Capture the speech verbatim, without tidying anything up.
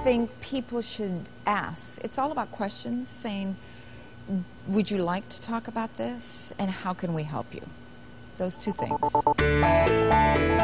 think people should ask. It's all about questions, saying, would you like to talk about this, and how can we help you? Those two things.